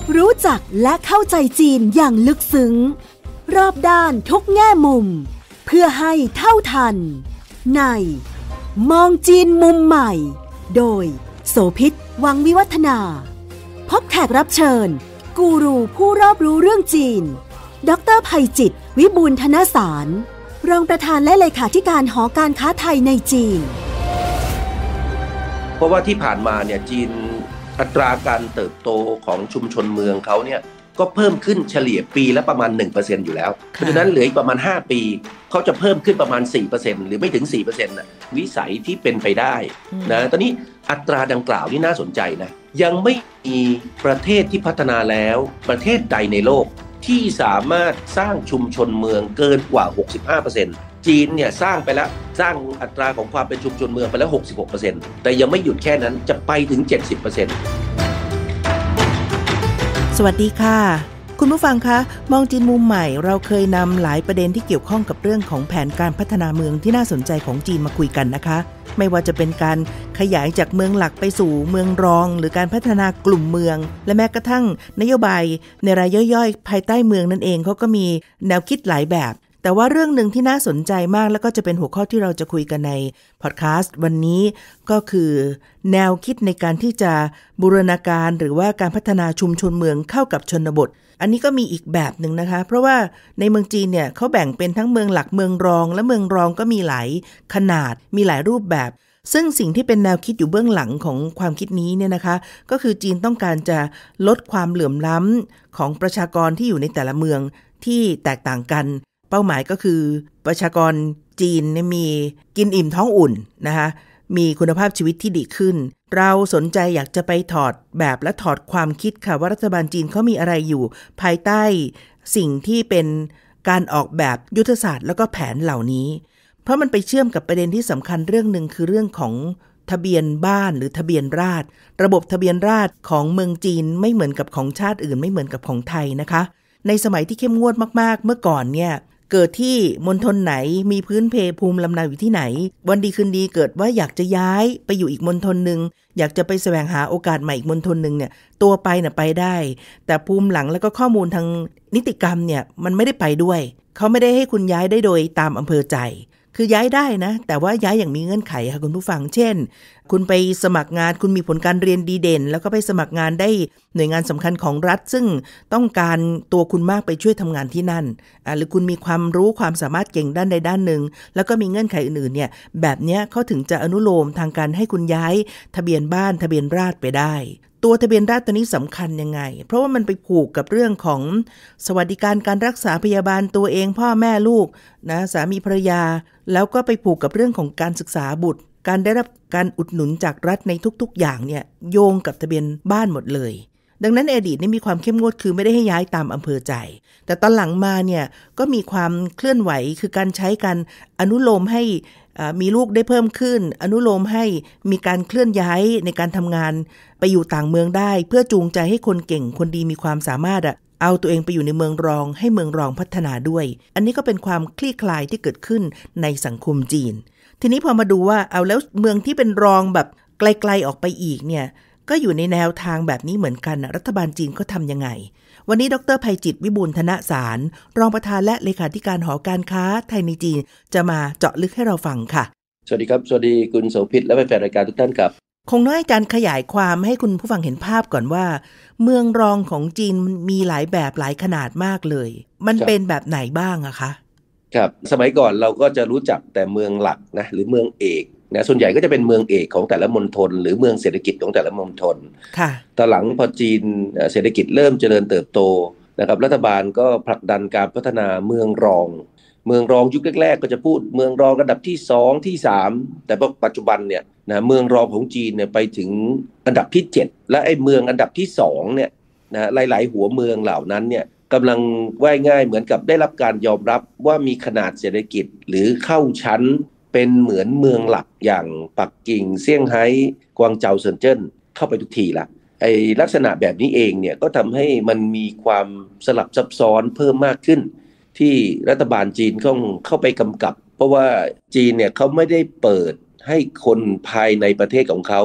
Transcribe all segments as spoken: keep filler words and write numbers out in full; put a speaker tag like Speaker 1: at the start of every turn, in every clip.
Speaker 1: รู้จักและเข้าใจจีนอย่างลึกซึ้งรอบด้านทุกแง่มุมเพื่อให้เท่าทันในมองจีนมุมใหม่โดยโสภิต วังวิวัฒนาพบแขกรับเชิญกูรูผู้รอบรู้เรื่องจีนดร.ไพจิตร วิบูลย์ธนสารรองประธานและเลขาธิการหอการค้าไทยในจีน
Speaker 2: เพราะว่าที่ผ่านมาเนี่ยจีนอัตราการเติบโตของชุมชนเมืองเขาเนี่ยก็เพิ่มขึ้นเฉลี่ยปีละประมาณ หนึ่งเปอร์เซ็นต์ อยู่แล้วเพราะฉะนั้นเหลืออีกประมาณห้าปีเขาจะเพิ่มขึ้นประมาณ สี่เปอร์เซ็นต์ หรือไม่ถึง สี่เปอร์เซ็นต์ น่ะวิสัยที่เป็นไปได้นะตอนนี้อัตราดังกล่าวนี่น่าสนใจนะยังไม่มีประเทศที่พัฒนาแล้วประเทศใดในโลกที่สามารถสร้างชุมชนเมืองเกินกว่า หกสิบห้าเปอร์เซ็นต์ จีนเนี่ยสร้างไปแล้วสร้างอัตราของความเป็นชุมชนเมืองไปแล้ว หกสิบหกเปอร์เซ็นต์ แต่ยังไม่หยุดแค่นั้นจะไปถึง เจ็ดสิบเปอร์เซ็นต์
Speaker 3: สวัสดีค่ะคุณผู้ฟังคะมองจีนมุมใหม่เราเคยนำหลายประเด็นที่เกี่ยวข้องกับเรื่องของแผนการพัฒนาเมืองที่น่าสนใจของจีนมาคุยกันนะคะไม่ว่าจะเป็นการขยายจากเมืองหลักไปสู่เมืองรองหรือการพัฒนากลุ่มเมืองและแม้กระทั่งนโยบายในรายย่อยๆภายใต้เมืองนั่นเองเขาก็มีแนวคิดหลายแบบแต่ว่าเรื่องหนึ่งที่น่าสนใจมากแล้วก็จะเป็นหัวข้อที่เราจะคุยกันในพอดแคสต์วันนี้ก็คือแนวคิดในการที่จะบูรณาการหรือว่าการพัฒนาชุมชนเมืองเข้ากับชนบทอันนี้ก็มีอีกแบบหนึ่งนะคะเพราะว่าในเมืองจีนเนี่ยเขาแบ่งเป็นทั้งเมืองหลักเมืองรองและเมืองรองก็มีหลายขนาดมีหลายรูปแบบซึ่งสิ่งที่เป็นแนวคิดอยู่เบื้องหลังของความคิดนี้เนี่ยนะคะก็คือจีนต้องการจะลดความเหลื่อมล้ำของประชากรที่อยู่ในแต่ละเมืองที่แตกต่างกันเป้าหมายก็คือประชากรจีนมีกินอิ่มท้องอุ่นนะคะมีคุณภาพชีวิตที่ดีขึ้นเราสนใจอยากจะไปถอดแบบและถอดความคิดค่ะว่ารัฐบาลจีนเขามีอะไรอยู่ภายใต้สิ่งที่เป็นการออกแบบยุทธศาสตร์แล้วก็แผนเหล่านี้เพราะมันไปเชื่อมกับประเด็นที่สำคัญเรื่องนึงคือเรื่องของทะเบียนบ้านหรือทะเบียนราษฎร์ระบบทะเบียนราษฎร์ของเมืองจีนไม่เหมือนกับของชาติอื่นไม่เหมือนกับของไทยนะคะในสมัยที่เข้มงวดมากๆเมื่อก่อนเนี่ยเกิดที่มณฑลไหนมีพื้นเพภูมิลำเนาอยู่ที่ไหนวันดีคืนดีเกิดว่าอยากจะย้ายไปอยู่อีกมณฑลนึงอยากจะไปแสวงหาโอกาสใหม่อีกมณฑลนึงเนี่ยตัวไปน่ะไปได้แต่ภูมิหลังแล้วก็ข้อมูลทางนิติกรรมเนี่ยมันไม่ได้ไปด้วยเขาไม่ได้ให้คุณย้ายได้โดยตามอำเภอใจคือย้ายได้นะแต่ว่าย้ายอย่างมีเงื่อนไขค่ะคุณผู้ฟังเช่นคุณไปสมัครงานคุณมีผลการเรียนดีเด่นแล้วก็ไปสมัครงานได้หน่วยงานสำคัญของรัฐซึ่งต้องการตัวคุณมากไปช่วยทำงานที่นั่นอ่าหรือคุณมีความรู้ความสามารถเก่งด้านใดด้านหนึ่งแล้วก็มีเงื่อนไขอื่นๆเนี่ยแบบเนี้ยเขาถึงจะอนุโลมทางการให้คุณย้ายทะเบียนบ้านทะเบียนราษฎร์ไปได้ตัวทะเบียนราษฎร์ตัวนี้สำคัญยังไงเพราะว่ามันไปผูกกับเรื่องของสวัสดิการการรักษาพยาบาลตัวเองพ่อแม่ลูกนะสามีภรรยาแล้วก็ไปผูกกับเรื่องของการศึกษาบุตรการได้รับการอุดหนุนจากรัฐในทุกๆอย่างเนี่ยโยงกับทะเบียนบ้านหมดเลยดังนั้นอดีตนี่มีความเข้มงวดคือไม่ได้ให้ย้ายตามอำเภอใจแต่ตอนหลังมาเนี่ยก็มีความเคลื่อนไหวคือการใช้การอนุโลมให้มีลูกได้เพิ่มขึ้นอนุโลมให้มีการเคลื่อนย้ายในการทำงานไปอยู่ต่างเมืองได้เพื่อจูงใจให้คนเก่งคนดีมีความสามารถอะเอาตัวเองไปอยู่ในเมืองรองให้เมืองรองพัฒนาด้วยอันนี้ก็เป็นความคลี่คลายที่เกิดขึ้นในสังคมจีนทีนี้พอมาดูว่าเอาแล้วเมืองที่เป็นรองแบบไกลๆออกไปอีกเนี่ยก็อยู่ในแนวทางแบบนี้เหมือนกันรัฐบาลจีนเขาทำยังไงวันนี้ดร.ไพจิตร วิบูลย์ธนสารรองประธานและเลขาธิการหอการค้าไทยในจีนจะมาเจาะลึกให้เราฟังค่ะ
Speaker 2: สวัสดีครับสวัสดีคุณโสภิตและแฟนรายการทุกท่านครับ
Speaker 3: คงน้อยการขยายความให้คุณผู้ฟังเห็นภาพก่อนว่าเมืองรองของจีนมีหลายแบบหลายขนาดมากเลยมันเป็นแบบไหนบ้างอะคะ
Speaker 2: ครับสมัยก่อนเราก็จะรู้จักแต่เมืองหลักนะหรือเมืองเอกนะส่วนใหญ่ก็จะเป็นเมืองเอกของแต่ละมณฑลหรือเมืองเศรษฐกิจของแต่ละมณฑล
Speaker 3: ค่ะ
Speaker 2: ตอนหลังพอจีนเศรษฐกิจเริ่มเจริญเติบโตนะครับรัฐบาลก็ผลักดันการพัฒนาเมืองรองเมืองรองยุคแรกๆก็จะพูดเมืองรองระดับที่สองที่สามแต่ปัจจุบันเนี่ยนะเมืองรองของจีนเนี่ยไปถึงอันดับที่เจ็ดและไอ้เมืองอันดับที่สองเนี่ยนะหลายๆหัวเมืองเหล่านั้นเนี่ยกำลังว่ายง่ายเหมือนกับได้รับการยอมรับว่ามีขนาดเศรษฐกิจหรือเข้าชั้นเป็นเหมือนเมืองหลักอย่างปักกิ่งเซี่ยงไฮ้กวางโจวเซินเจิ้นเข้าไปทุกทีละไอ้ลักษณะแบบนี้เองเนี่ยก็ทำให้มันมีความสลับซับซ้อนเพิ่มมากขึ้นที่รัฐบาลจีนต้องเข้าไปกำกับเพราะว่าจีนเนี่ยเขาไม่ได้เปิดให้คนภายในประเทศของเขา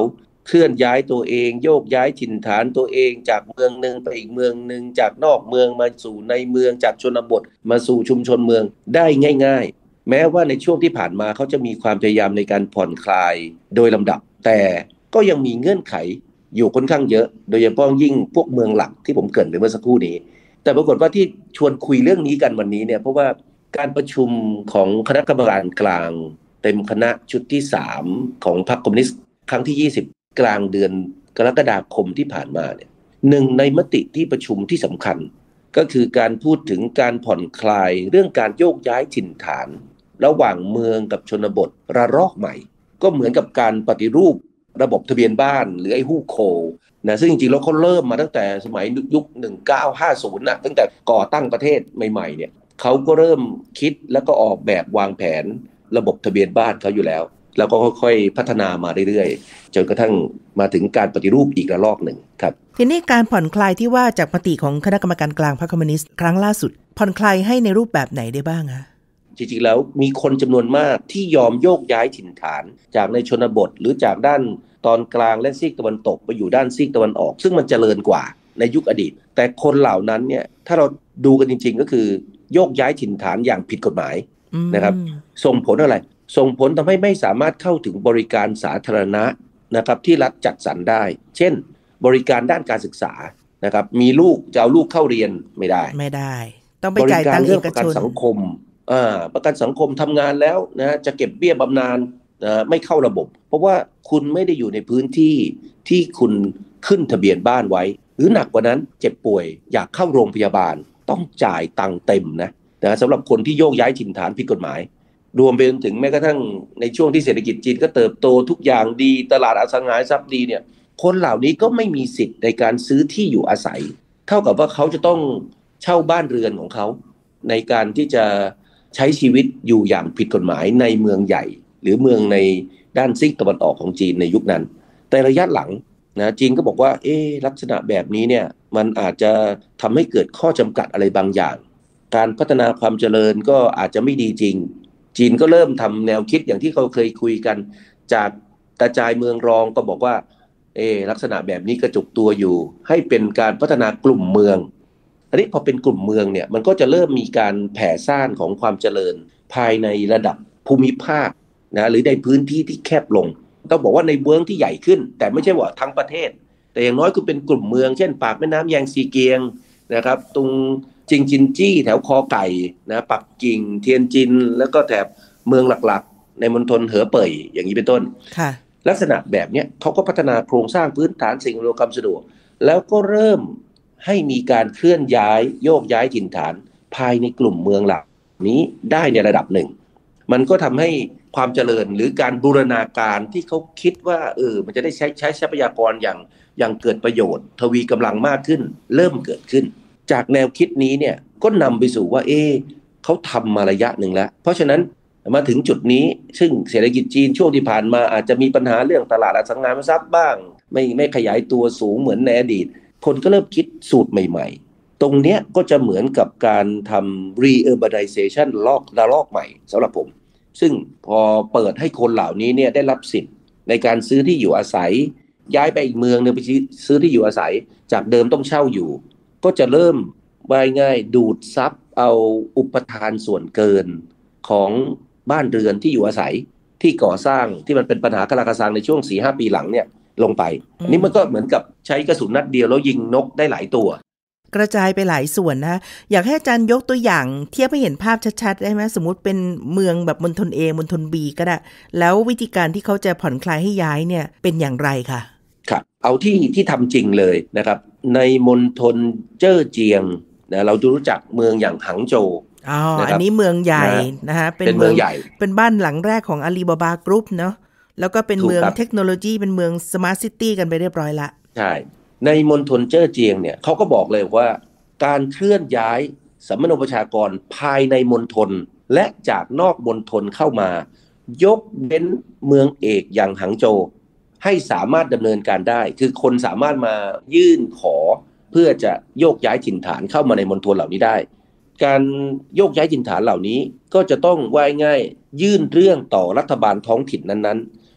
Speaker 2: เคลื่อนย้ายตัวเองโยกย้ายถิ่นฐานตัวเองจากเมืองนึงไปอีกเมืองนึงจากนอกเมืองมาสู่ในเมืองจากชนบทมาสู่ชุมชนเมืองได้ง่ายๆแม้ว่าในช่วงที่ผ่านมาเขาจะมีความพยายามในการผ่อนคลายโดยลำดับแต่ก็ยังมีเงื่อนไขอยู่ค่อนข้างเยอะโดยเฉพาะยิ่งพวกเมืองหลักที่ผมเกริ่นไปเมื่อสักครู่นี้แต่ปรากฏว่าที่ชวนคุยเรื่องนี้กันวันนี้เนี่ยเพราะว่าการประชุมของคณะกรรมการกลางเต็มคณะชุดที่สามของพรรคคอมมิวนิสต์ครั้งที่ยี่สิบกลางเดือนกรกฎาคมที่ผ่านมาเนี่ยหนึ่งในมติที่ประชุมที่สำคัญก็คือการพูดถึงการผ่อนคลายเรื่องการโยกย้ายถิ่นฐานระหว่างเมืองกับชนบทระลอกใหม่ก็เหมือนกับการปฏิรูประบบทะเบียนบ้านหรือไอ้ฮู้โคนะซึ่งจริงๆแล้วเขาเริ่มมาตั้งแต่สมัยยุคหนึ่งเก้าห้าศูนย์นะตั้งแต่ก่อตั้งประเทศใหม่ๆเนี่ยเขาก็เริ่มคิดแล้วก็ออกแบบวางแผนระบบทะเบียนบ้านเขาอยู่แล้วแล้วก็ค่อยๆพัฒนามาเรื่อยๆจนกระทั่งมาถึงการปฏิรูปอีกระลอกหนึ่งครับ
Speaker 3: ทีนี้การผ่อนคลายที่ว่าจากมติของคณะกรรมการกลางพรรคคอมมิวนิสต์ครั้งล่าสุดผ่อนคลายให้ในรูปแบบไหนได้บ้างคะ
Speaker 2: จริงๆแล้วมีคนจำนวนมากที่ยอมโยกย้ายถิ่นฐานจากในชนบทหรือจากด้านตอนกลางและซีกตะวันตกไปอยู่ด้านซีกตะวันออกซึ่งมันเจริญกว่าในยุคอดีตแต่คนเหล่านั้นเนี่ยถ้าเราดูกันจริงๆก็คือโยกย้ายถิ่นฐานอย่างผิดกฎหมายนะครับส่งผลอะไรส่งผลทำให้ไม่สามารถเข้าถึงบริการสาธารณะนะครับที่รัฐจัดสรรได้เช่นบริการด้านการศึกษานะครับมีลูกจะเอาลูกเข้าเรียนไม่ได้
Speaker 3: ไม่ได้ต้องไปจ่ายตังค์เอกชนบริการเรื่องประกัน
Speaker 2: สังคมอ่าประกันสังคมทำงานแล้วนะจะเก็บเบี้ยบำนาญนะไม่เข้าระบบเพราะว่าคุณไม่ได้อยู่ในพื้นที่ที่คุณขึ้นทะเบียนบ้านไว้หรือหนักกว่านั้นเจ็บป่วยอยากเข้าโรงพยาบาลต้องจ่ายตังค์เต็มนะนะสำหรับคนที่โยกย้ายถิ่นฐานผิดกฎหมายรวมไปถึงแม้กระทั่งในช่วงที่เศรษฐกิจจีนก็เติบโตทุกอย่างดีตลาดอสังหาริมทรัพย์ดีเนี่ยคนเหล่านี้ก็ไม่มีสิทธิ์ในการซื้อที่อยู่อาศัยเท่ากับว่าเขาจะต้องเช่าบ้านเรือนของเขาในการที่จะใช้ชีวิตอยู่อย่างผิดกฎหมายในเมืองใหญ่หรือเมืองในด้านซีกตะวันออกของจีนในยุคนั้นแต่ระยะหลังนะจีนก็บอกว่าเอ๊ะลักษณะแบบนี้เนี่ยมันอาจจะทำให้เกิดข้อจำกัดอะไรบางอย่างการพัฒนาความเจริญก็อาจจะไม่ดีจริงจีนก็เริ่มทำแนวคิดอย่างที่เขาเคยคุยกันจากกระจายเมืองรองก็บอกว่าเอ๊ะลักษณะแบบนี้กระจุกตัวอยู่ให้เป็นการพัฒนากลุ่มเมืองอันนี้พอเป็นกลุ่มเมืองเนี่ยมันก็จะเริ่มมีการแผ่ซ่านของความเจริญภายในระดับภูมิภาคนะหรือในพื้นที่ที่แคบลงต้องบอกว่าในเมืองที่ใหญ่ขึ้นแต่ไม่ใช่ว่าทั้งประเทศแต่อย่างน้อยคือเป็นกลุ่มเมืองเช่นปากแม่น้ำแยงซีเกียงนะครับตรงจิงจินจี้แถวคอไก่นะปักกิ่งเทียนจินแล้วก็แถบเมืองหลักๆในมณฑลเหอเป่ยอย่างนี้เป็นต้น
Speaker 3: ค่ะ
Speaker 2: ลักษณะแบบนี้เขาก็พัฒนาโครงสร้างพื้นฐานสิ่งอำนวยความสะดวกแล้วก็เริ่มให้มีการเคลื่อนย้ายโยกย้ายถิ่นฐานภายในกลุ่มเมืองเหล่านี้ได้ในระดับหนึ่งมันก็ทำให้ความเจริญหรือการบูรณาการที่เขาคิดว่าเออมันจะได้ใช้ใช้ทรัพยากรอย่างอย่างเกิดประโยชน์ทวีกำลังมากขึ้นเริ่มเกิดขึ้นจากแนวคิดนี้เนี่ยก็นำไปสู่ว่าเออเขาทำมาระยะหนึ่งแล้วเพราะฉะนั้นมาถึงจุดนี้ซึ่งเศรษฐกิจจีนช่วงที่ผ่านมาอาจจะมีปัญหาเรื่องตลาดอสังหาริมทรัพย์บ้างไม่ไม่ขยายตัวสูงเหมือนในอดีตคนก็เริ่มคิดสูตรใหม่ๆตรงเนี้ยก็จะเหมือนกับการทำ re-urbanization ลอกระลอกใหม่สำหรับผมซึ่งพอเปิดให้คนเหล่านี้เนี่ยได้รับสิทธิ์ในการซื้อที่อยู่อาศัยย้ายไปอีกเมืองนึงไปซื้อที่อยู่อาศัยจากเดิมต้องเช่าอยู่ก็จะเริ่มว่ายง่ายดูดซับเอาอุปทานส่วนเกินของบ้านเรือนที่อยู่อาศัยที่ก่อสร้างที่มันเป็นปัญหาคาราคาซังในช่วง สี่ห้า ปีหลังเนี่ยลงไปอันนี้มันก็เหมือนกับใช้กระสุนนัดเดียวแล้วยิงนกได้หลายตัว
Speaker 3: กระจายไปหลายส่วนนะอยากให้อาจารย์ยกตัวอย่างเทียบให้เห็นภาพชัดๆได้ไหมสมมุติเป็นเมืองแบบมณฑล A มณฑล B ก็ได้แล้ววิธีการที่เขาจะผ่อนคลายให้ย้ายเนี่ยเป็นอย่างไรคะ
Speaker 2: ครับเอาที่ที่ทำจริงเลยนะครับในมณฑลเจ้อเจียงนะเราจะรู้จักเมืองอย่างหังโจว
Speaker 3: อ๋ออันนี้เมืองใหญ่นะฮะ
Speaker 2: เป็นเมืองใหญ่
Speaker 3: เป็นบ้านหลังแรกของอาลีบาบากรุ๊ปเนาะแล้วก็เป็นเมืองเทคโนโลยีเป็นเมืองสมาร์ทซิตี้กันไปเรียบร้อยละ
Speaker 2: ใช่ในมณฑลเจ้อเจียงเนี่ยเขาก็บอกเลยว่าการเคลื่อนย้ายสัมมโนประชากรภายในมณฑลและจากนอกมณฑลเข้ามายกเว้นเมืองเอกอย่างหังโจวให้สามารถดำเนินการได้คือคนสามารถมายื่นขอเพื่อจะโยกย้ายถิ่นฐานเข้ามาในมณฑลเหล่านี้ได้การโยกย้ายถิ่นฐานเหล่านี้ก็จะต้องว่าง่ายยื่นเรื่องต่อรัฐบาลท้องถิ่นนั้นๆ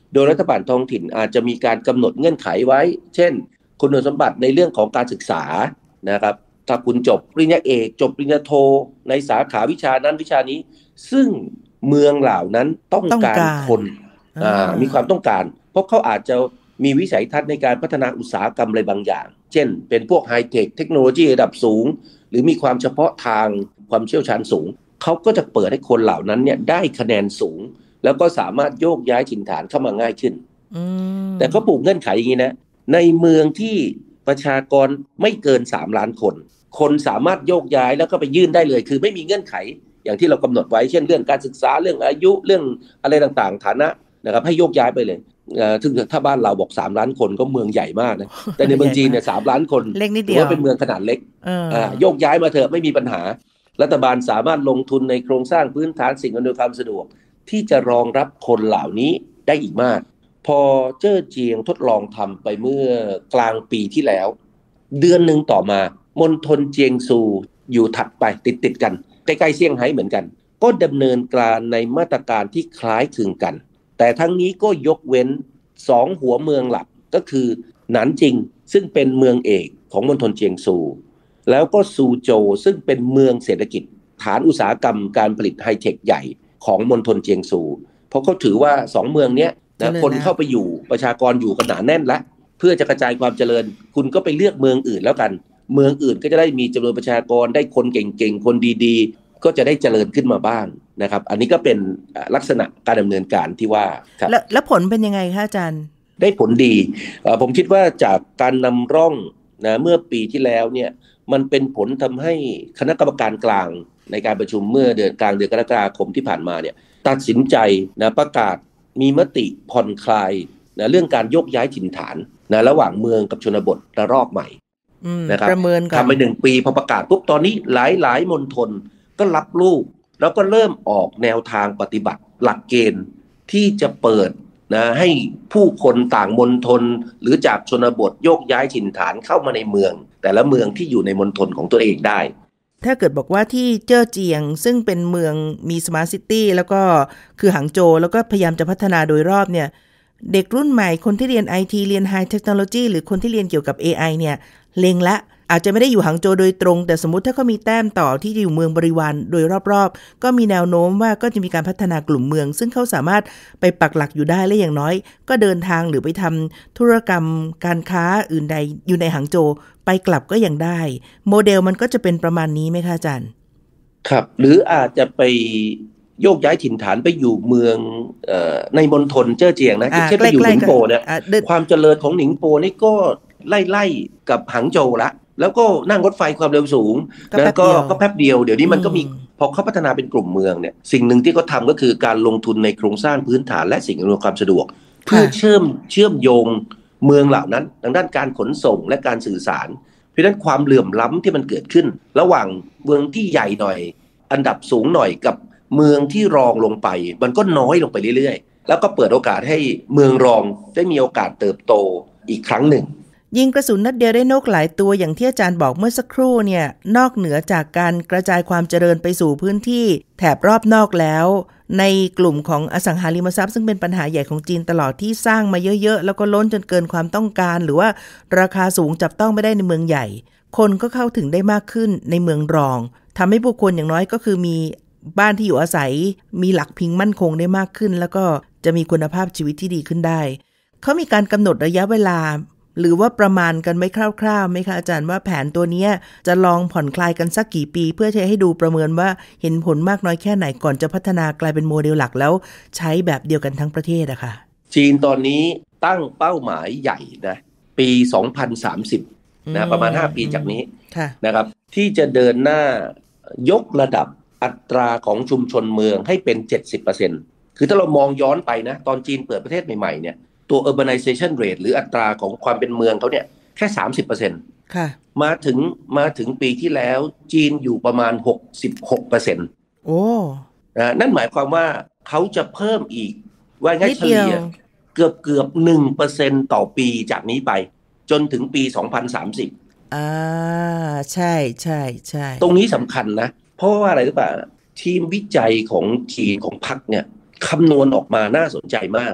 Speaker 2: โดยรัฐบาลท้องถิ่นอาจจะมีการกำหนดเงื่อนไขไว้เช่นคุณสมบัติในเรื่องของการศึกษานะครับถ้าคุณจบปริญญาเอกจบปริญญาโทในสาขาวิชานั้นวิชานี้ซึ่งเมืองเหล่านั้นต้องการคนมีความต้องการเพราะเขาอาจจะมีวิสัยทัศน์ในการพัฒนาอุตสาหกรรมอะไรบางอย่างเช่นเป็นพวกไฮเทคเทคโนโลยีระดับสูงหรือมีความเฉพาะทางความเชี่ยวชาญสูงเขาก็จะเปิดให้คนเหล่านั้นเนี่ยได้คะแนนสูงแล้วก็สามารถโยกย้ายถิ่นฐานเข้ามาง่ายขึ้นแต่ก็ปลูกเงื่อนไขอย่างนี้นะในเมืองที่ประชากรไม่เกินสามล้านคนคนสามารถโยกย้ายแล้วก็ไปยื่นได้เลยคือไม่มีเงื่อนไขอย่างที่เรากำหนดไว้เช่นเรื่องการศึกษาเรื่องอายุเรื่องอะไรต่างๆฐานะนะครับให้โยกย้ายไปเลยซึ่งถ้าบ้านเราบอกสามล้านคนก็เมืองใหญ่มากนะแต่ในเมืองจีนเนี่ยสามล้านคน
Speaker 3: เล็กนิดเดียว
Speaker 2: ว่าเป็นเมืองขนาดเล็กโยกย้ายมาเถอะไม่มีปัญหารัฐบาลสามารถลงทุนในโครงสร้างพื้นฐานสิ่งอำนวยความสะดวกที่จะรองรับคนเหล่านี้ได้อีกมากพอเจ้อเจียงทดลองทำไปเมื่อกลางปีที่แล้วเดือนหนึ่งต่อมามณฑลเจียงซูอยู่ถัดไปติดๆกันใกล้ๆเซี่ยงไฮ้เหมือนกันก็ดำเนินการในมาตรการที่คล้ายคลึงกันแต่ทั้งนี้ก็ยกเว้นสองหัวเมืองหลักก็คือหนานจิงซึ่งเป็นเมืองเอกของมณฑลเจียงซูแล้วก็ซูโจวซึ่งเป็นเมืองเศรษฐกิจฐานอุตสาหกรรมการผลิตไฮเทคใหญ่ของมณฑลเจียงซูเพราะเขาถือว่าสองเมืองนี้นะคนเข้าไปอยู่ประชากรอยู่กันหนาแน่นแล้วเพื่อจะกระจายความเจริญคุณก็ไปเลือกเมืองอื่นแล้วกันเมืองอื่นก็จะได้มีจำนวนประชากรได้คนเก่งๆคนดีๆก็จะได้เจริญขึ้นมาบ้างนะครับอันนี้ก็เป็นลักษณะการดำเนินการที่ว่าครับ
Speaker 3: แล้วแล้วผลเป็นยังไงคะอาจารย์
Speaker 2: ได้ผลดีผมคิดว่าจากการนำร่องนะเมื่อปีที่แล้วเนี่ยมันเป็นผลทำให้คณะกรรมการกลางในการประชุมเมื่อเดือนกลางเดือนกรกฎาคมที่ผ่านมาเนี่ยตัดสินใจนะประกาศมีมติผ่อนคลายนะเรื่องการยกย้ายถิ่นฐานนะระหว่างเมืองกับชนบทระลอกใหม่นะครับ
Speaker 3: ประเมินกัน
Speaker 2: ทำไปหนึ่งปีพอประกาศปุ๊บตอนนี้หลายหลายมณฑลก็รับลูกแล้วก็เริ่มออกแนวทางปฏิบัติหลักเกณฑ์ที่จะเปิดนะให้ผู้คนต่างมณฑลหรือจากชนบทโยกย้ายถิ่นฐานเข้ามาในเมืองแต่ละเมืองที่อยู่ในมณฑลของตัวเองได้
Speaker 3: ถ้าเกิดบอกว่าที่เจ้อเจียงซึ่งเป็นเมืองมีสมาร์ทซิตี้แล้วก็คือหางโจวแล้วก็พยายามจะพัฒนาโดยรอบเนี่ยเด็กรุ่นใหม่คนที่เรียน ไอ ที เรียน High Technology หรือคนที่เรียนเกี่ยวกับ เอ ไอ เนี่ยเล็งละอาจจะไม่ได้อยู่หางโจวโดยตรงแต่สมมุติถ้าเขามีแต้มต่อที่อยู่เมืองบริวารโดยรอบๆก็มีแนวโน้มว่าก็จะมีการพัฒนากลุ่มเมืองซึ่งเขาสามารถไปปักหลักอยู่ได้และอย่างน้อยก็เดินทางหรือไปทำธุรกรรมการค้าอื่นใดอยู่ในหางโจวไปกลับก็ยังได้โมเดลมันก็จะเป็นประมาณนี้ไหมคะอาจารย์
Speaker 2: ครับหรืออาจจะไปโยกย้ายถิ่นฐานไปอยู่เมืองเอ่อในมณฑลเจ้อเจียงนะเช่นไปอยู่หนิงโปเนี่ยความเจริญของหนิงโปนี่ก็ไล่ๆกับหางโจวละแล้วก็นั่งรถไฟความเร็วสูงแล้วก็ก็แป๊บเดียวเดี๋ยวนี้มันก็มีพอเขาพัฒนาเป็นกลุ่มเมืองเนี่ยสิ่งหนึ่งที่เขาทำก็คือการลงทุนในโครงสร้างพื้นฐานและสิ่งอำนวยความสะดวกเพื่อเชื่อมเชื่อมโยงเมืองเหล่านั้นทางด้านการขนส่งและการสื่อสารเพราะฉะนั้นความเหลื่อมล้ำที่มันเกิดขึ้นระหว่างเมืองที่ใหญ่หน่อยอันดับสูงหน่อยกับเมืองที่รองลงไปมันก็น้อยลงไปเรื่อยๆแล้วก็เปิดโอกาสให้เมืองรองได้มีโอกาสเติบโตอีกครั้งหนึ่ง
Speaker 3: ยิงกระสุนนัดเดียวได้นกหลายตัวอย่างที่อาจารย์บอกเมื่อสักครู่เนี่ยนอกเหนือจากการกระจายความเจริญไปสู่พื้นที่แถบรอบนอกแล้วในกลุ่มของอสังหาริมทรัพย์ซึ่งเป็นปัญหาใหญ่ของจีนตลอดที่สร้างมาเยอะๆแล้วก็ล้นจนเกินความต้องการหรือว่าราคาสูงจับต้องไม่ได้ในเมืองใหญ่คนก็เข้าถึงได้มากขึ้นในเมืองรองทำให้ผู้คนอย่างน้อยก็คือมีบ้านที่อยู่อาศัยมีหลักพิงมั่นคงได้มากขึ้นแล้วก็จะมีคุณภาพชีวิตที่ดีขึ้นได้เขามีการกำหนดระยะเวลาหรือว่าประมาณกันไหมคร่าวๆไหมคะอาจารย์ว่าแผนตัวนี้จะลองผ่อนคลายกันสักกี่ปีเพื่อจะให้ดูประเมินว่าเห็นผลมากน้อยแค่ไหนก่อนจะพัฒนากลายเป็นโมเดลหลักแล้วใช้แบบเดียวกันทั้งประเทศอะค่ะ
Speaker 2: จีนตอนนี้ตั้งเป้าหมายใหญ่นะปีสองพันสามสิบนะประมาณห้าปีจากนี้นะครับที่จะเดินหน้ายกระดับอัตราของชุมชนเมืองให้เป็น เจ็ดสิบเปอร์เซ็นต์ คือถ้าเรามองย้อนไปนะตอนจีนเปิดประเทศใหม่ๆเนี่ยตัว urbanization rate หรืออัตราของความเป็นเมืองเขาเนี่ยแค่ สามสิบเปอร์เซ็นต์
Speaker 3: ค่ะ
Speaker 2: มาถึงมาถึงปีที่แล้วจีนอยู่ประมาณ หกสิบหกเปอร์เซ็นต์
Speaker 3: โอ้
Speaker 2: นะนั่นหมายความว่าเขาจะเพิ่มอีกว่างั้นเฉลี่ยเกือบเกือบ หนึ่งเปอร์เซ็นต์ ต่อปีจากนี้ไปจนถึงปีสองพันสามสิบ
Speaker 3: อ่าใช่ใช่ใช่
Speaker 2: ตรงนี้สำคัญนะเพราะว่าอะไรหรือเปล่าทีมวิจัยของทีมของพรรคเนี่ยคำนวณออกมาน่าสนใจมาก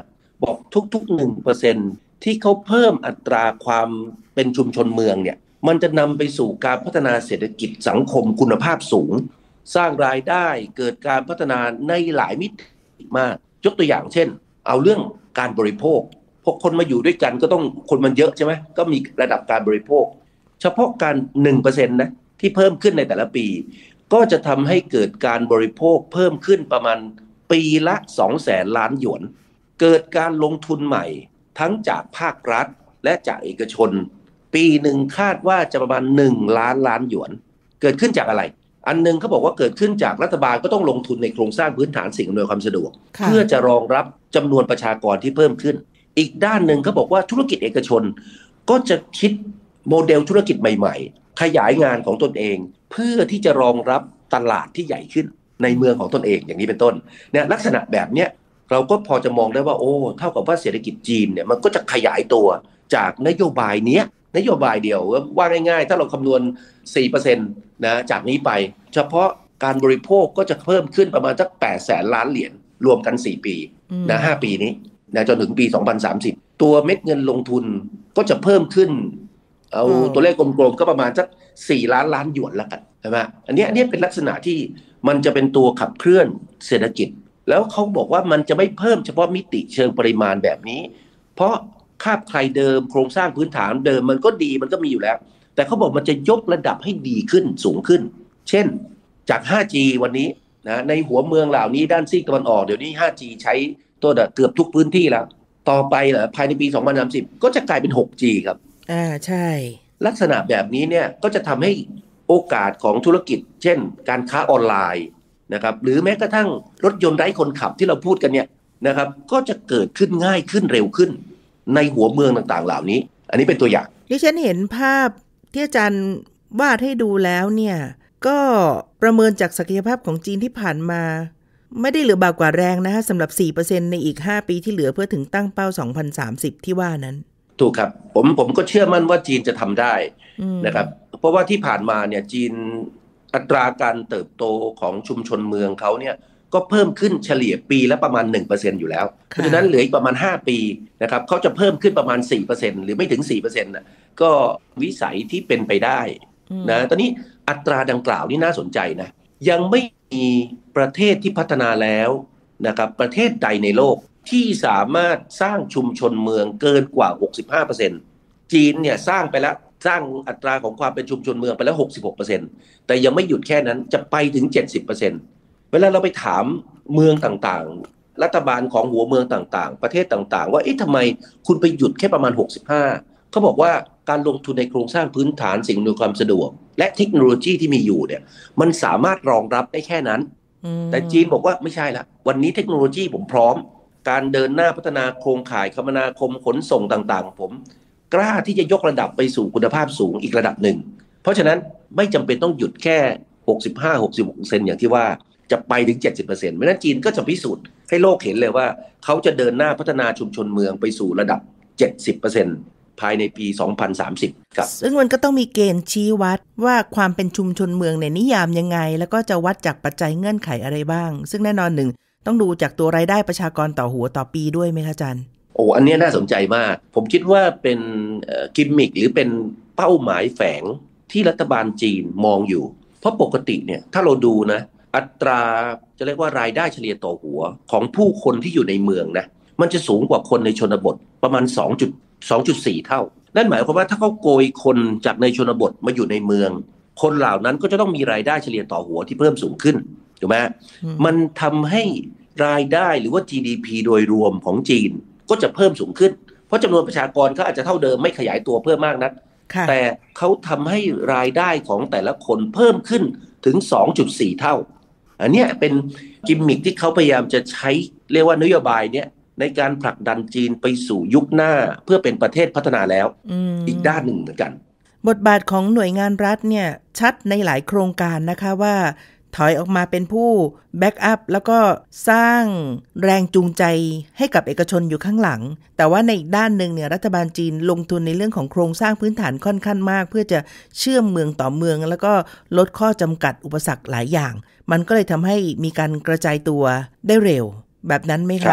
Speaker 2: บอกทุกๆ หนึ่งเปอร์เซ็นต์ ที่เขาเพิ่มอัตราความเป็นชุมชนเมืองเนี่ยมันจะนำไปสู่การพัฒนาเศรษฐกิจสังคมคุณภาพสูงสร้างรายได้เกิดการพัฒนาในหลายมิติมากยกตัวอย่างเช่นเอาเรื่องการบริโภคพวกคนมาอยู่ด้วยกันก็ต้องคนมันเยอะใช่ไหมก็มีระดับการบริโภคเฉพาะการ หนึ่งเปอร์เซ็นต์ นะที่เพิ่มขึ้นในแต่ละปีก็จะทำให้เกิดการบริโภคเพิ่มขึ้นประมาณปีละสองแสนล้านหยวนเกิดการลงทุนใหม่ทั้งจากภาครัฐและจากเอกชนปีหนึ่งคาดว่าจะประมาณหนึ่งล้านล้านหยวนเกิดขึ้นจากอะไรอันนึงเขาบอกว่าเกิดขึ้นจากรัฐบาลก็ต้องลงทุนในโครงสร้างพื้นฐานสิ่งอำนวยความสะดวกเพื่อจะรองรับจำนวนประชากรที่เพิ่มขึ้นอีกด้านหนึ่งเขาบอกว่าธุรกิจเอกชนก็จะคิดโมเดลธุรกิจใหม่ๆขยายงานของตนเองเพื่อที่จะรองรับตลาดที่ใหญ่ขึ้นในเมืองของตนเองอย่างนี้เป็นต้นเนี่ยลักษณะแบบเนี้ยเราก็พอจะมองได้ว่าโอ้เท่ากับว่าเศรษฐกิจจีนเนี่ยมันก็จะขยายตัวจากนโยบายเนี้ยนโยบายเดียวว่าง่ายๆถ้าเราคำนวณ สี่เปอร์เซ็นต์ นะจากนี้ไปเฉพาะการบริโภคก็จะเพิ่มขึ้นประมาณสักแปดแสนล้านเหรียญรวมกันสี่ปีนะห้าปีนี้นะจนถึงปีสองพันสามสิบตัวเม็ดเงินลงทุนก็จะเพิ่มขึ้นเอาตัวเลขกลมๆก็ประมาณสักสี่ล้านล้านหยวนแล้วกันใช่ไหมอันนี้อันนี้เป็นลักษณะที่มันจะเป็นตัวขับเคลื่อนเศรษฐกิจแล้วเขาบอกว่ามันจะไม่เพิ่มเฉพาะมิติเชิงปริมาณแบบนี้เพราะคาบใครเดิมโครงสร้างพื้นฐานเดิมมันก็ดีมันก็มีอยู่แล้วแต่เขาบอกมันจะยกระดับให้ดีขึ้นสูงขึ้นเช่นจาก ห้าจี วันนี้นะในหัวเมืองเหล่านี้ด้านซีกตะวันออกเดี๋ยวนี้ ห้าจี ใช้ตัวเกือบทุกพื้นที่แล้วต่อไปเหรอภายในปีสองพันสามสิบก็จะกลายเป็น หกจี ครับ
Speaker 3: อ่าใช่
Speaker 2: ลักษณะแบบนี้เนี่ยก็จะทำให้โอกาสของธุรกิจเช่นการค้าออนไลน์นะครับหรือแม้กระทั่งรถยนต์ไร้คนขับที่เราพูดกันเนี่ยนะครับก็จะเกิดขึ้นง่ายขึ้นเร็วขึ้นในหัวเมืองต่างๆเหล่านี้อันนี้เป็นตัวอย่าง
Speaker 3: ที่ฉันเห็นภาพที่อาจารย์วาดให้ดูแล้วเนี่ยก็ประเมินจากศักยภาพของจีนที่ผ่านมาไม่ได้เหลือบากกว่าแรงนะฮะสำหรับ สี่เปอร์เซ็นต์ ในอีกห้าปีที่เหลือเพื่อถึงตั้งเป้าสองพันสามสิบที่ว่านั้น
Speaker 2: ถูกครับผมผมก็เชื่อมั่นว่าจีนจะทำได้นะครับเพราะว่าที่ผ่านมาเนี่ยจีนอัตราการเติบโตของชุมชนเมืองเขาเนี่ยก็เพิ่มขึ้นเฉลี่ยปีละประมาณ หนึ่งเปอร์เซ็นต์ อยู่แล้วเพราะฉะนั้นเหลืออีกประมาณห้าปีนะครับเขาจะเพิ่มขึ้นประมาณ สี่เปอร์เซ็นต์ หรือไม่ถึง สี่เปอร์เซ็นต์ น่ะก็วิสัยที่เป็นไปได้นะตอนนี้อัตราดังกล่าวนี่น่าสนใจนะยังไม่มีประเทศที่พัฒนาแล้วนะครับประเทศใดในโลกที่สามารถสร้างชุมชนเมืองเกินกว่า หกสิบห้าเปอร์เซ็นต์ จีนเนี่ยสร้างไปแล้วสร้างอัตราของความเป็นชุมชนเมืองไปแล้ว หกสิบหกเปอร์เซ็นต์ แต่ยังไม่หยุดแค่นั้นจะไปถึง เจ็ดสิบเปอร์เซ็นต์ เวลาเราไปถามเมืองต่างๆรัฐบาลของหัวเมืองต่างๆประเทศต่างๆว่าเอ๊ะทำไมคุณไปหยุดแค่ประมาณหกสิบห้าเขาบอกว่าการลงทุนในโครงสร้างพื้นฐานสิ่งอำนวยความสะดวกและเทคโนโลยีที่มีอยู่เนี่ยมันสามารถรองรับได้แค่นั้นแต่จีนบอกว่าไม่ใช่ละวันนี้เทคโนโลยีผมพร้อมการเดินหน้าพัฒนาโครงข่ายคมนาคมขนส่งต่างๆผมกล้าที่จะยกระดับไปสู่คุณภาพสูงอีกระดับหนึ่งเพราะฉะนั้นไม่จำเป็นต้องหยุดแค่ หกสิบห้าถึงหกสิบหกเปอร์เซ็นต์ อย่างที่ว่าจะไปถึง เจ็ดสิบเปอร์เซ็นต์ เพราะฉะนั้นจีนก็จะพิสูจน์ให้โลกเห็นเลยว่าเขาจะเดินหน้าพัฒนาชุมชนเมืองไปสู่ระดับ เจ็ดสิบเปอร์เซ็นต์ ภายในปีสองพันสามสิบครับ
Speaker 3: ซึ่งมันก็ต้องมีเกณฑ์ชี้วัดว่าความเป็นชุมชนเมืองเนี่ยนิยามยังไงแล้วก็จะวัดจากปัจจัยเงื่อนไขอะไรบ้างซึ่งแน่นอนหนึ่งต้องดูจากตัวรายได้ประชากรต่อหัวต่อปีด้วยไหมคะอาจารย์
Speaker 2: โอ้อันนี้น่าสนใจมากผมคิดว่าเป็นกิมมิคหรือเป็นเป้าหมายแฝงที่รัฐบาลจีนมองอยู่เพราะปกติเนี่ยถ้าเราดูนะอัตราจะเรียกว่ารายได้เฉลี่ยต่อหัวของผู้คนที่อยู่ในเมืองนะมันจะสูงกว่าคนในชนบทประมาณ สองจุดสี่ เท่านั่นหมายความว่าถ้าเขาโกยคนจากในชนบทมาอยู่ในเมืองคนเหล่านั้นก็จะต้องมีรายได้เฉลี่ยต่อหัวที่เพิ่มสูงขึ้นถูกไหมมันทำให้รายได้หรือว่า จี ดี พี โดยรวมของจีนก็จะเพิ่มสูงขึ้นเพราะจำนวนประชากรเขาอาจจะเท่าเดิมไม่ขยายตัวเพิ่มมากนักแต่เขาทำให้รายได้ของแต่ละคนเพิ่มขึ้นถึง สองจุดสี่ เท่าอันนี้เป็นกิมมิคที่เขาพยายามจะใช้เรียกว่านโยบายเนี้ยในการผลักดันจีนไปสู่ยุคหน้าเพื่อเป็นประเทศพัฒนาแล้ว อ, อีกด้านหนึ่งเหมือนกัน
Speaker 3: บทบาทของหน่วยงานรัฐเนี่ยชัดในหลายโครงการนะคะว่าถอยออกมาเป็นผู้แบ็กอัพแล้วก็สร้างแรงจูงใจให้กับเอกชนอยู่ข้างหลังแต่ว่าในอีกด้านหนึ่งเนี่ยรัฐบาลจีนลงทุนในเรื่องของโครงสร้างพื้นฐานค่อนข้างมากเพื่อจะเชื่อมเมืองต่อเมืองแล้วก็ลดข้อจำกัดอุปสรรคหลายอย่างมันก็เลยทำให้มีการกระจายตัวได้เร็วแบบนั้นไหมคะ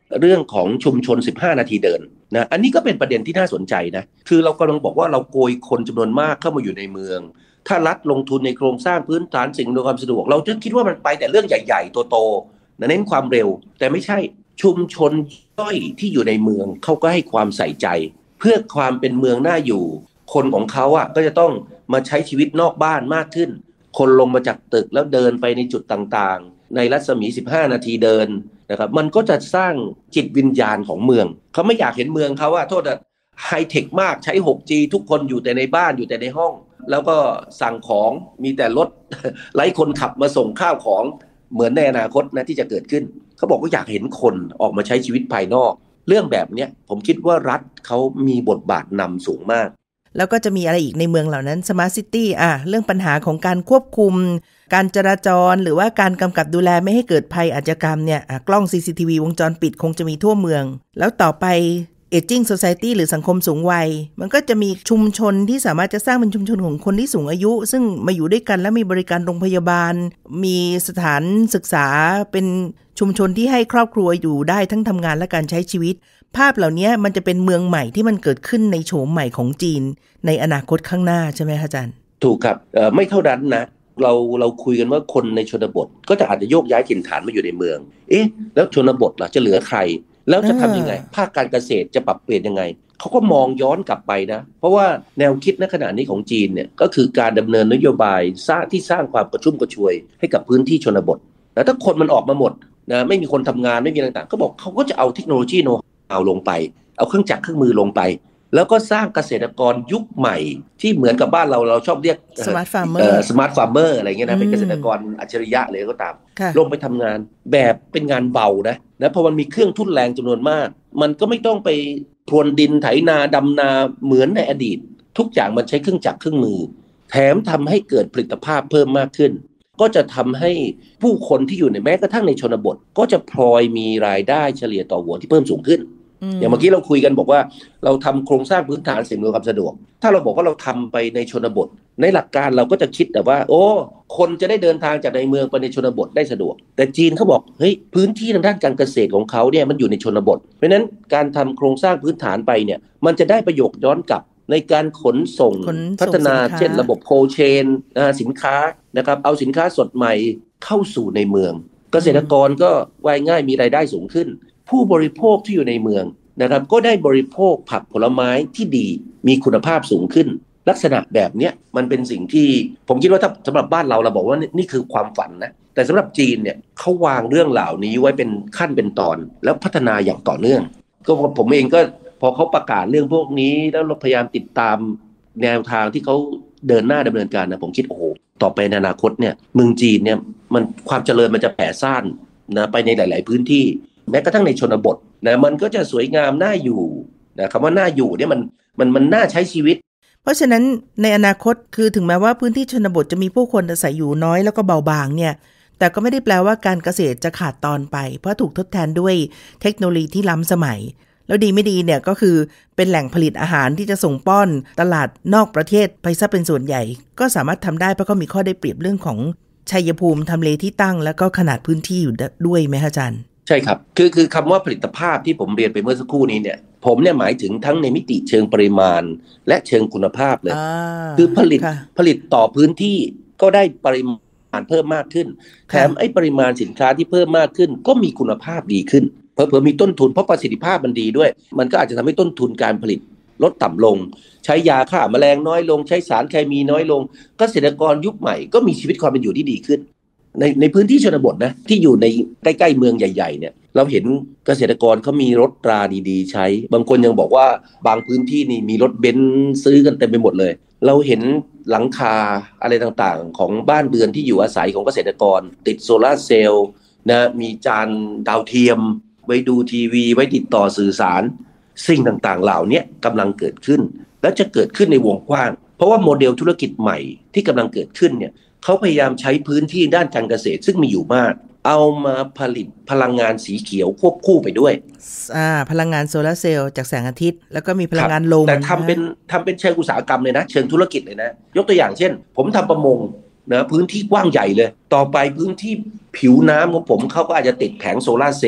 Speaker 2: เรื่องของชุมชนสิบห้านาทีเดินนะอันนี้ก็เป็นประเด็นที่น่าสนใจนะคือเรากำลังบอกว่าเราโกยคนจำนวนมากเข้ามาอยู่ในเมืองถ้ารัฐลงทุนในโครงสร้างพื้นฐานสิ่งอำนวยความสะดวกเราจะคิดว่ามันไปแต่เรื่องใหญ่ๆโตๆเน้นความเร็วแต่ไม่ใช่ชุมชนย่อยที่อยู่ในเมืองเขาก็ให้ความใส่ใจเพื่อความเป็นเมืองน่าอยู่คนของเขาอ่ะก็จะต้องมาใช้ชีวิตนอกบ้านมากขึ้นคนลงมาจากตึกแล้วเดินไปในจุดต่างๆในรัศมีสิบห้านาทีเดินนะครับมันก็จะสร้างจิตวิญญาณของเมืองเขาไม่อยากเห็นเมืองเขาว่าโทษนะไฮเทคมากใช้ หกจี ทุกคนอยู่แต่ในบ้านอยู่แต่ในห้องแล้วก็สั่งของมีแต่รถ ไร้คนขับมาส่งข้าวของเหมือนในอนาคตนะที่จะเกิดขึ้นเขาบอกว่าอยากเห็นคนออกมาใช้ชีวิตภายนอกเรื่องแบบนี้ผมคิดว่ารัฐเขามีบทบาทนำสูงมาก
Speaker 3: แล้วก็จะมีอะไรอีกในเมืองเหล่านั้น Smart City อ่ะเรื่องปัญหาของการควบคุมการจราจรหรือว่าการกำกับดูแลไม่ให้เกิดภัยอาชญากรรมเนี่ยกล้อง ซี ซี ที วี วงจรปิดคงจะมีทั่วเมืองแล้วต่อไป Aging Society หรือสังคมสูงวัยมันก็จะมีชุมชนที่สามารถจะสร้างเป็นชุมชนของคนที่สูงอายุซึ่งมาอยู่ด้วยกันและมีบริการโรงพยาบาลมีสถานศึกษาเป็นชุมชนที่ให้ครอบครัวอยู่ได้ทั้งทำงานและการใช้ชีวิตภาพเหล่านี้มันจะเป็นเมืองใหม่ที่มันเกิดขึ้นในโฉมใหม่ของจีนในอนาคตข้างหน้าใช่ไหมอาจารย์
Speaker 2: ถูกครับไม่เท่านั้นนะเราเราคุยกันว่าคนในชนบทก็จะอาจจะโยกย้ายถิ่นฐานมาอยู่ในเมืองเอ๊ะแล้วชนบทล่ะจะเหลือใครแล้วจะทำยังไงภาคการเกษตรจะปรับเปลี่ยนยังไงเขาก็มองย้อนกลับไปนะเพราะว่าแนวคิดณขณะนี้ของจีนเนี่ยก็คือการดำเนินนโยบายสร้างที่สร้างความกระชุ่มกระชวยให้กับพื้นที่ชนบทแล้วถ้าคนมันออกมาหมดนะไม่มีคนทำงานไม่มีต่างๆก็บอกเขาก็จะเอาเทคโนโลยีโน้ตเอาลงไปเอาเครื่องจักรเครื่องมือลงไปแล้วก็สร้างเกษตรกรยุคใหม่ที่เหมือนกับบ้านเราเราชอบเรียก
Speaker 3: สมาร์ทฟาร์มเมอร์
Speaker 2: สมาร์ทฟาร์มเมอร์อะไรเงี้ยนะเป็นเกษตรกรอัจฉริยะเลยก็ตามลงไปทำงานแบบเป็นงานเบานะนะเพราะมันมีเครื่องทุ่นแรงจำนวนมากมันก็ไม่ต้องไปพรวนดินไถนาดำนาเหมือนในอดีตทุกอย่างมันใช้เครื่องจักรเครื่องมือแถมทำให้เกิดผลิตภาพเพิ่มมากขึ้นก็จะทำให้ผู้คนที่อยู่ในแม้กระทั่งในชนบทก็จะพลอยมีรายได้เฉลี่ยต่อหัวที่เพิ่มสูงขึ้นอย่างเมื่อกี้เราคุยกันบอกว่าเราทำโครงสร้างพื้นฐานสิ่งอำนวยความสะดวกถ้าเราบอกว่าเราทำไปในชนบทในหลักการเราก็จะคิดแต่ว่าโอ้คนจะได้เดินทางจากในเมืองไปในชนบทได้สะดวกแต่จีนเขาบอกเฮ้ยพื้นที่ทางด้านการเกษตรของเขาเนี่ยมันอยู่ในชนบทเพราะนั้นการทำโครงสร้างพื้นฐานไปเนี่ยมันจะได้ประโยชน์ย้อนกลับในการขนส่งพัฒนาเช่นระบบโคเชนสินค้านะครับเอาสินค้าสดใหม่เข้าสู่ในเมืองเกษตรกรก็ว่ายง่ายมีรายได้สูงขึ้นผู้บริโภคที่อยู่ในเมืองนะครับก็ได้บริโภคผักผลไม้ที่ดีมีคุณภาพสูงขึ้นลักษณะแบบนี้มันเป็นสิ่งที่ผมคิดว่าถ้าสำหรับบ้านเราเราบอกว่านี่คือความฝันนะแต่สำหรับจีนเนี่ยเขาวางเรื่องเหล่านี้ไว้เป็นขั้นเป็นตอนแล้วพัฒนาอย่างต่อเนื่องก็ผมเองก็พอเขาประกาศเรื่องพวกนี้แล้วเราพยายามติดตามแนวทางที่เขาเดินหน้าดำเนินการนะผมคิดโอ้โหต่อไปในอนาคตเนี่ยเมืองจีนเนี่ยมันความเจริญมันจะแผ่ซ่านนะไปในหลายๆพื้นที่แม้กระทั่งในชนบทนะมันก็จะสวยงามน่าอยู่นะคำว่าน่าอยู่เนี่ยมันมันมันน่าใช้ชีวิต
Speaker 3: เพราะฉะนั้นในอนาคตคือถึงแม้ว่าพื้นที่ชนบทจะมีผู้คนอาศัยอยู่น้อยแล้วก็เบาบางเนี่ยแต่ก็ไม่ได้แปลว่าการเกษตรจะขาดตอนไปเพราะถูกทดแทนด้วยเทคโนโลยีที่ล้ำสมัยแล้วดีไม่ดีเนี่ยก็คือเป็นแหล่งผลิตอาหารที่จะส่งป้อนตลาดนอกประเทศไปซะเป็นส่วนใหญ่ก็สามารถทำได้เพราะก็มีข้อได้เปรียบเรื่องของชัยภูมิทำเลที่ตั้งแล้วก็ขนาดพื้นที่อยู่ด้วยไหมอาจารย์
Speaker 2: ใช่ครับคือคือคำว่าผลิตภาพที่ผมเรียนไปเมื่อสักครู่นี้เนี่ยผมเนี่ยหมายถึงทั้งในมิติเชิงปริมาณและเชิงคุณภาพเลยคือผลิตผลิตต่อพื้นที่ก็ได้ปริมาณเพิ่มมากขึ้นแถมไอ้ปริมาณสินค้าที่เพิ่มมากขึ้นก็มีคุณภาพดีขึ้นเผลอๆมีต้นทุนเพราะประสิทธิภาพมันดีด้วยมันก็อาจจะทำให้ต้นทุนการผลิตลดต่ำลงใช้ยาฆ่าแมลงน้อยลงใช้สารเคมีน้อยลงเกษตรกรยุคใหม่ก็มีชีวิตความเป็นอยู่ที่ดีขึ้นในในพื้นที่ชนบทนะที่อยู่ในใกล้ๆเมืองใหญ่ๆเนี่ยเราเห็นเกษตรกรเขามีรถตราดีๆใช้บางคนยังบอกว่าบางพื้นที่นี่มีรถเบนซ์ซื้อกันเต็มไปหมดเลยเราเห็นหลังคาอะไรต่างๆของบ้านเรือนที่อยู่อาศัยของเกษตรกรติดโซล่าเซลล์นะมีจานดาวเทียมไว้ดูทีวีไว้ติดต่อสื่อสารสิ่งต่างๆเหล่านี้กำลังเกิดขึ้นและจะเกิดขึ้นในวงกว้างเพราะว่าโมเดลธุรกิจใหม่ที่กำลังเกิดขึ้นเนี่ยเขาพยายามใช้พื้นที่ด้านการเกษตรซึ่งมีอยู่มากเอามาผลิตพลังงานสีเขียวควบคู่ไปด้วย
Speaker 3: อ่าพลังงานโซลาร์เซลล์จากแสงอาทิตย์แล้วก็มีพลังงานลม
Speaker 2: แต่ทำเป็นทำเป็นเชิงอุตสาหกรรมเลยนะเชิงธุรกิจเลยนะยกตัวอย่างเช่นผมทำประมงนะพื้นที่กว้างใหญ่เลยต่อไปพื้นที่ผิวน้ำของผมเขาก็อาจจะติดแผงโซลาร์เซลล์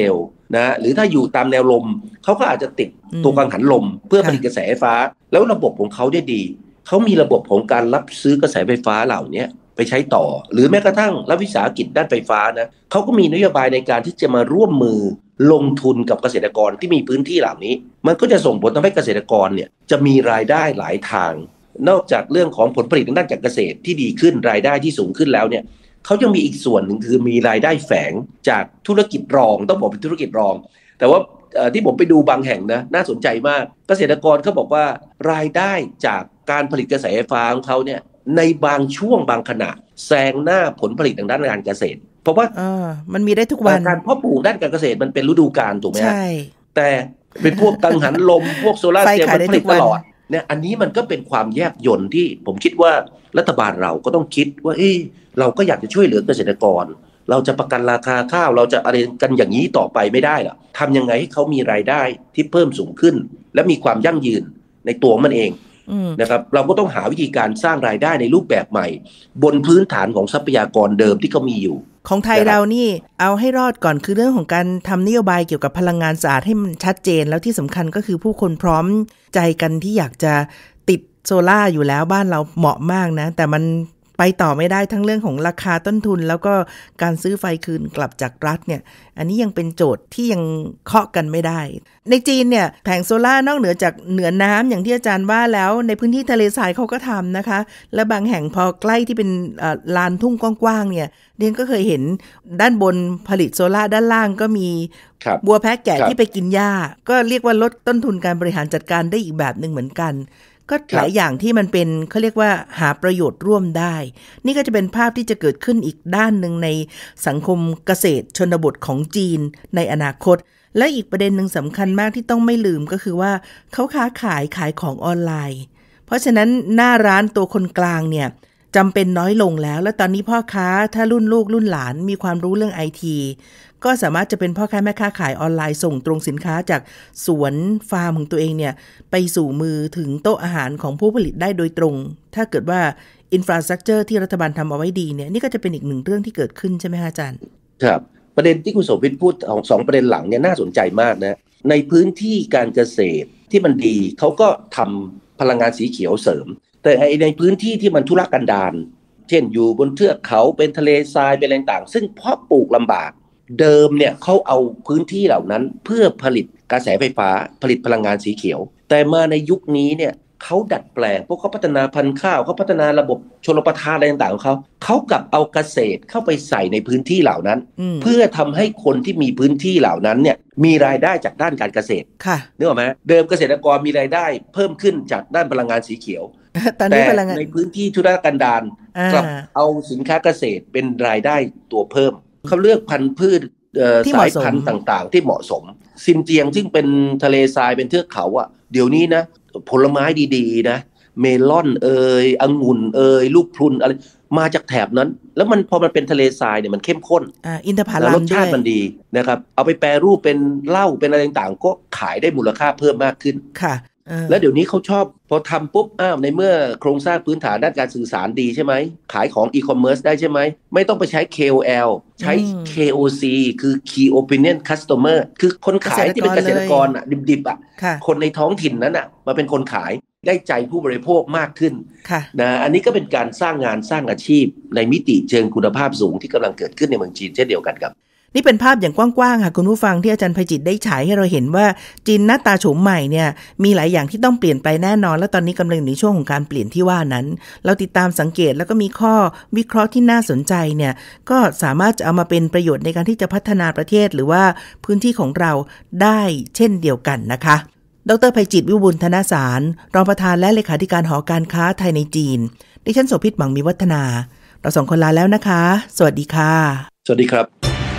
Speaker 2: นะหรือถ้าอยู่ตามแนวลมเขาก็อาจจะติดตัวกังหันลมเพื่อผลิตกระแสไฟฟ้าแล้วระบบของเขาได้ดีเขามีระบบของการรับซื้อกระแสไฟฟ้าเหล่านี้ไปใช้ต่อหรือแม้กระทั่งรัฐวิสาหกิจด้านไฟฟ้านะเขาก็มีนโยบายในการที่จะมาร่วมมือลงทุนกับเกษตรกรที่มีพื้นที่เหล่านี้มันก็จะส่งผลทำให้เกษตรกรเนี่ยจะมีรายได้หลายทางนอกจากเรื่องของผลผลิตทางด้านการเกษตรที่ดีขึ้นรายได้ที่สูงขึ้นแล้วเนี่ยเขายังมีอีกส่วนหนึ่งคือมีรายได้แฝงจากธุรกิจรองต้องบอกเป็นธุรกิจรองแต่ว่าที่ผมไปดูบางแห่งนะน่าสนใจมากเกษตรกรเขาบอกว่ารายได้จากการผลิตกระแสไฟฟ้าของเขาเนี่ยในบางช่วงบางขณะแซงหน้าผลผลิตทางด้านการเกษตรเพราะว่า
Speaker 3: มันมีได้ทุกวัน
Speaker 2: การเพาะปลูกด้านการเกษตรมันเป็นฤดูกาลถูกไหม
Speaker 3: ใช่
Speaker 2: แต่เป็นพวกกังหันลมพวกโซล่าร์เซลล์มันผลิตตลอดเนี่ยอันนี้มันก็เป็นความแยบยลที่ผมคิดว่ารัฐบาลเราก็ต้องคิดว่าเอ้เราก็อยากจะช่วยเหลือเกษตรกรเราจะประกันราคาข้าวเราจะอะไรกันอย่างนี้ต่อไปไม่ได้หรอทำยังไงให้เขามีรายได้ที่เพิ่มสูงขึ้นและมีความยั่งยืนในตัวมันเองนะครับเราก็ต้องหาวิธีการสร้างรายได้ในรูปแบบใหม่บนพื้นฐานของทรัพยากรเดิมที่เขามีอยู่
Speaker 3: ของไทยเรานี่เอาให้รอดก่อนคือเรื่องของการทำนโยบายเกี่ยวกับพลังงานสะอาดให้มันชัดเจนแล้วที่สำคัญก็คือผู้คนพร้อมใจกันที่อยากจะติดโซล่าอยู่แล้วบ้านเราเหมาะมากนะแต่มันไปต่อไม่ได้ทั้งเรื่องของราคาต้นทุนแล้วก็การซื้อไฟคืนกลับจากรัฐเนี่ยอันนี้ยังเป็นโจทย์ที่ยังเคาะกันไม่ได้ในจีนเนี่ยแผงโซล่านอกเหนือจากเหนือน้ำอย่างที่อาจารย์ว่าแล้วในพื้นที่ทะเลทรายเขาก็ทำนะคะและบางแห่งพอใกล้ที่เป็นลานทุ่งกว้างๆเนี่ยเรียนก็เคยเห็นด้านบนผลิตโซล่าด้านล่างก็มีบัวแพะแกะที่ไปกินหญ้าก็เรียกว่าลดต้นทุนการบริหารจัดการได้อีกแบบนึงเหมือนกันก็หลายอย่างที่มันเป็นเขาเรียกว่าหาประโยชน์ร่วมได้นี่ก็จะเป็นภาพที่จะเกิดขึ้นอีกด้านหนึ่งในสังคมเกษตรชนบทของจีนในอนาคตและอีกประเด็นหนึ่งสำคัญมากที่ต้องไม่ลืมก็คือว่าเขาค้าขายขายของออนไลน์เพราะฉะนั้นหน้าร้านตัวคนกลางเนี่ยจำเป็นน้อยลงแล้วและตอนนี้พ่อค้าถ้ารุ่นลูกรุ่นหลานมีความรู้เรื่อง ไอ ที ก็สามารถจะเป็นพ่อค้าแม่ค้าขายออนไลน์ส่งตรงสินค้าจากสวนฟาร์มของตัวเองเนี่ยไปสู่มือถึงโต๊ะอาหารของผู้ผลิตได้โดยตรงถ้าเกิดว่าอินฟราสตรัคเจอร์ที่รัฐบาลทำเอาไว้ดีเนี่ยนี่ก็จะเป็นอีกหนึ่งเรื่องที่เกิดขึ้นใช่ไหมคะอาจารย์
Speaker 2: ครับประเด็นที่คุณโสภิตพูดของสองประเด็นหลังเนี่ยน่าสนใจมากนะในพื้นที่การเกษตรที่มันดีเขาก็ทำพลังงานสีเขียวเสริมแต่ในพื้นที่ที่มันทุรกันดารเช่นอยู่บนเทือกเขาเป็นทะเลทรายเป็นอะไรต่างซึ่งเพาะปลูกลำบากเดิมเนี่ยเขาเอาพื้นที่เหล่านั้นเพื่อผลิตกระแสไฟฟ้าผลิตพลังงานสีเขียวแต่มาในยุคนี้เนี่ยเขาดัดแปลงพวกเขาพัฒนาพันธุ์ข้าวเขาพัฒนาระบบชลประทานอะไรต่างๆของเขาเขากลับเอาเกษตรเข้าไปใส่ในพื้นที่เหล่านั้นเพื่อทำให้คนที่มีพื้นที่เหล่านั้นเนี่ยมีรายได้จากด้านการเกษตรนึกออกไหมเดิมเกษตรกรมีรายได้เพิ่มขึ้นจากด้านพลังงานสีเขียวแต่ในพื้นที่ทุรกันดารกลับเอาสินค้าเกษตรเป็นรายได้ตัวเพิ่มเขาเลือกพันธุ์พืชสายพันธุ์ต่างๆที่เหมาะสมซินเจียงซึ่งเป็นทะเลทรายเป็นเทือกเขาอ่ะเดี๋ยวนี้นะผลไม้ดีๆนะเมลอนเอ่ยองุ่นเอ่ยลูกพลุนอะไรมาจากแถบนั้นแล้วมันพอมันเป็นทะเลทรายเนี่ยมันเข้มข้น
Speaker 3: อ่าอินทผลัม
Speaker 2: รสชาติมันดีนะครับเอาไปแปรรูปเป็นเหล้าเป็นอะไรต่างๆก็ขายได้มูลค่าเพิ่มมากขึ้น
Speaker 3: ค่ะ
Speaker 2: แล้วเดี๋ยวนี้เขาชอบพอทำปุ๊บอ้าวในเมื่อโครงสร้างพื้นฐานด้านการสื่อสารดีใช่ไหมขายของอีคอมเมิร์ซได้ใช่ไหมไม่ต้องไปใช้ เค โอ แอล ใช้ เค โอ ซี คือ Key Opinion Customer คือคนขายที่เป็นเกษตรกรอ่ะดิบๆอ่ะคนในท้องถิ่นนั้นอ่ะมาเป็นคนขายได้ใจผู้บริโภคมากขึ้นนะอันนี้ก็เป็นการสร้างงานสร้างอาชีพในมิติเชิงคุณภาพสูงที่กำลังเกิดขึ้นในเมืองจีนเช่นเดียวกันครับ
Speaker 3: นี่เป็นภาพอย่างกว้างๆค่ะคุณผู้ฟังที่อาจารย์ไพจิตรได้ฉายให้เราเห็นว่าจีนหน้าตาโฉมใหม่เนี่ยมีหลายอย่างที่ต้องเปลี่ยนไปแน่นอนและตอนนี้กำลังอยู่ในช่วงของการเปลี่ยนที่ว่านั้นเราติดตามสังเกตแล้วก็มีข้อวิเคราะห์ที่น่าสนใจเนี่ยก็สามารถจะเอามาเป็นประโยชน์ในการที่จะพัฒนาประเทศหรือว่าพื้นที่ของเราได้เช่นเดียวกันนะคะดร.ไพจิตร วิบูลย์ธนสารรองประธานและเลขาธิการหอการค้าไทยในจีนดิฉันโสภิต หมั่งมีวัฒนาเราสองคนลาแล้วนะคะสวัสดีค่ะ
Speaker 2: สวัสดีครับ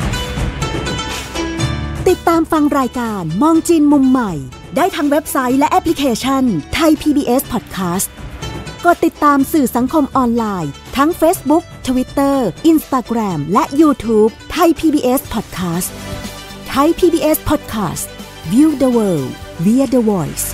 Speaker 1: ติดตามฟังรายการมองจีนมุมใหม่ได้ทางเว็บไซต์และแอปพลิเคชัน Thai พี บี เอส Podcast กดติดตามสื่อสังคมออนไลน์ทั้ง Facebook, Twitter, Instagram และ YouTube Thai พี บี เอส Podcast Thai พี บี เอส Podcast View the world via the voice